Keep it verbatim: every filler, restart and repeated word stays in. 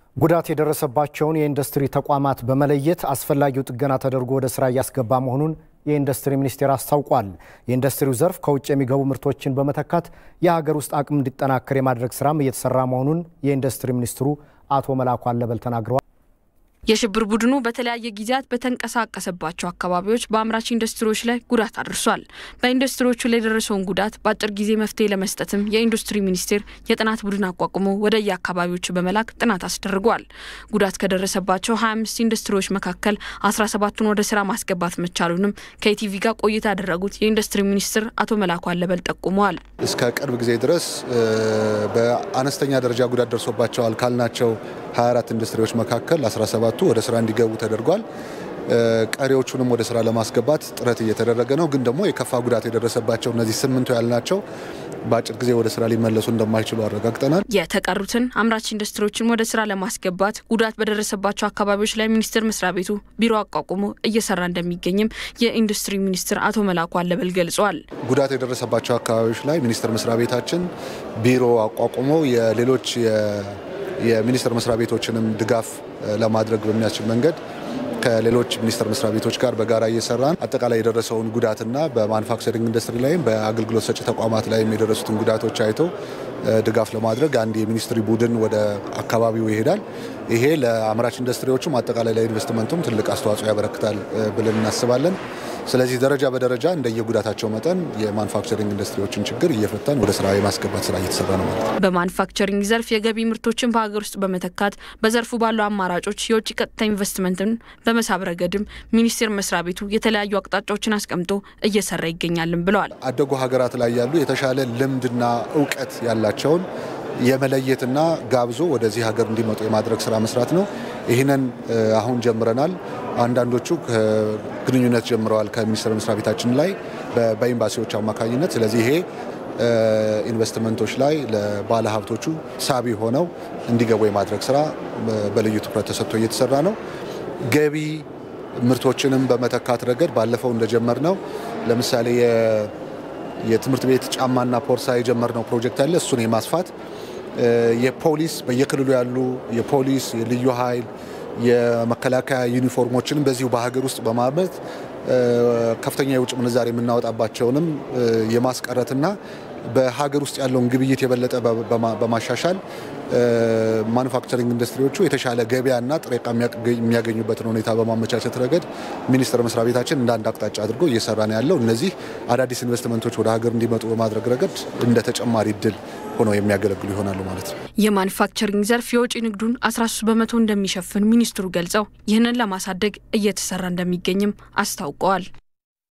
ጉዳት የደረሰባቸውን የኢንዱስትሪ ተቋማት በመለየት አስፈላጊው ጥገና ተደርጎ ወደ ስራ ያስገባ መሆኑን የኢንዱስትሪ ሚኒስቴር አስታውቋል። የኢንዱስትሪው ዘርፍ ከውጭ የሚገቡ ምርቶችን በመተካት የሀገር ውስጥ አቅም እንዲጠናከር የማድረግ ስራም እየተሰራ መሆኑን የኢንዱስትሪ ሚኒስትሩ አቶ መላኩ አለበል ተናግረዋል። የሽብር ቡድኑ በተለያየ ጊዜያት በተንቀሳቀሰባቸው አካባቢዎች በአምራች ኢንዱስትሪዎች ላይ ጉዳት አድርሷል። በኢንዱስትሪዎቹ ላይ የደረሰውን ጉዳት በአጭር ጊዜ መፍትሄ ለመስጠትም የኢንዱስትሪ ሚኒስቴር የጥናት ቡድን አቋቁሞ ወደ የአካባቢዎቹ በመላክ ጥናት አስደርጓል። ጉዳት ከደረሰባቸው ሃያ አምስት ኢንዱስትሪዎች መካከል አስራ ሰባቱን ወደ ስራ ማስገባት መቻሉንም ከኢቲቪ ጋር ቆይታ ያደረጉት የኢንዱስትሪ ሚኒስትር አቶ መላኩ አለበል ጠቁመዋል። እስከ ቅርብ ጊዜ ድረስ በአነስተኛ ደረጃ ጉዳት ደርሶባቸዋል ካልናቸው ሃያ አራት ኢንዱስትሪዎች መካከል አስራ ሰባቱ ወደ ስራ እንዲገቡ ተደርጓል። ቀሪዎቹንም ወደ ስራ ለማስገባት ጥረት እየተደረገ ነው። ግን ደግሞ የከፋ ጉዳት የደረሰባቸው እነዚህ ስምንቱ ያልናቸው በአጭር ጊዜ ወደ ስራ ሊመለሱ እንደማይችሉ አረጋግጠናል። የተቀሩትን አምራች ኢንዱስትሪዎችን ወደ ስራ ለማስገባት ጉዳት በደረሰባቸው አካባቢዎች ላይ ሚኒስቴር መስሪያ ቤቱ ቢሮ አቋቁሞ እየሰራ እንደሚገኝም የኢንዱስትሪ ሚኒስትር አቶ መላኩ አለበል ገልጸዋል። ጉዳት የደረሰባቸው አካባቢዎች ላይ ሚኒስቴር መስሪያ ቤታችን ቢሮ አቋቁሞ የሌሎች የሚኒስቴር መስሪያ ቤቶችንም ድጋፍ ለማድረግ በሚያስችል መንገድ ከሌሎች ሚኒስቴር መስሪያ ቤቶች ጋር በጋራ እየሰራን አጠቃላይ የደረሰውን ጉዳትና በማኑፋክቸሪንግ ኢንዱስትሪ ላይም በአገልግሎት ሰጪ ተቋማት ላይም የደረሱትን ጉዳቶች አይቶ ድጋፍ ለማድረግ አንድ የሚኒስትሪ ቡድን ወደ አካባቢው ይሄዳል። ይሄ ለአምራች ኢንዱስትሪዎችም አጠቃላይ ለኢንቨስትመንቱም ትልቅ አስተዋጽኦ ያበረክታል ብለን እናስባለን። ስለዚህ ደረጃ በደረጃ እንደየጉዳታቸው መጠን የማኑፋክቸሪንግ ኢንዱስትሪዎችን ችግር እየፈታን ወደ ስራ የማስገባት ስራ እየተሰራ ነው ማለት ነው። በማኑፋክቸሪንግ ዘርፍ የገቢ ምርቶችን በሀገር ውስጥ በመተካት በዘርፉ ባሉ አማራጮች የውጭ ቀጥታ ኢንቨስትመንትን በመሳብ ረገድም ሚኒስቴር መስሪያ ቤቱ የተለያዩ አቅጣጫዎችን አስቀምጦ እየሰራ ይገኛልም ብለዋል። አደጉ ሀገራት ላይ ያሉ የተሻለ ልምድና እውቀት ያላቸውን የመለየትና ጋብዞ ወደዚህ ሀገር እንዲመጡ የማድረግ ስራ መስራት ነው። ይህንን አሁን ጀምረናል። አንዳንዶቹ ግንኙነት ጀምረዋል ከሚኒስቴር መስሪያ ቤታችን ላይ በኤምባሲዎች አማካኝነት። ስለዚህ ይሄ ኢንቨስትመንቶች ላይ ለባለ ሀብቶቹ ሳቢ ሆነው እንዲገቡ የማድረግ ስራ በልዩ ትኩረት ተሰጥቶ እየተሰራ ነው። ገቢ ምርቶችንም በመተካት ረገድ ባለፈው እንደጀመርነው ለምሳሌ የትምህርት ቤት ጫማና ፖርሳ የጀመርነው ፕሮጀክት አለ። እሱን የማስፋት የፖሊስ በየክልሉ ያሉ የፖሊስ የልዩ ኃይል የመከላከያ ዩኒፎርሞችን በዚሁ በሀገር ውስጥ በማምረት ከፍተኛ የውጭ ምንዛሬ የምናወጣባቸውንም የማስቀረትና በሀገር ውስጥ ያለውን ግብይት የበለጠ በማሻሻል ማኑፋክቸሪንግ ኢንዱስትሪዎቹ የተሻለ ገበያና ጥሬ ዕቃ የሚያገኙበትን ሁኔታ በማመቻቸት ረገድ ሚኒስቴር መስሪያ ቤታችን እንደ አንድ አቅጣጫ አድርጎ እየሰራ ነው ያለው። እነዚህ አዳዲስ ኢንቨስትመንቶች ወደ ሀገር እንዲመጡ በማድረግ ረገድ እንደ ተጨማሪ እድል ሆነው የሚያገለግሉ ይሆናሉ ማለት ነው። የማኑፋክቸሪንግ ዘርፍ የውጭ ንግዱን አስራ ሶስት በመቶ እንደሚሸፍን ሚኒስትሩ ገልጸው ይህንን ለማሳደግ እየተሰራ እንደሚገኝም አስታውቀዋል።